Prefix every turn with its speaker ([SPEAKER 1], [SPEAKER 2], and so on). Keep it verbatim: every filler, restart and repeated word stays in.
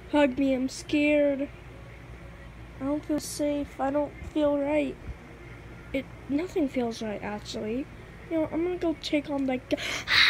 [SPEAKER 1] Hug me, I'm scared. I don't feel safe. I don't feel right. It nothing feels right actually. You know, I'm gonna go check on that guy.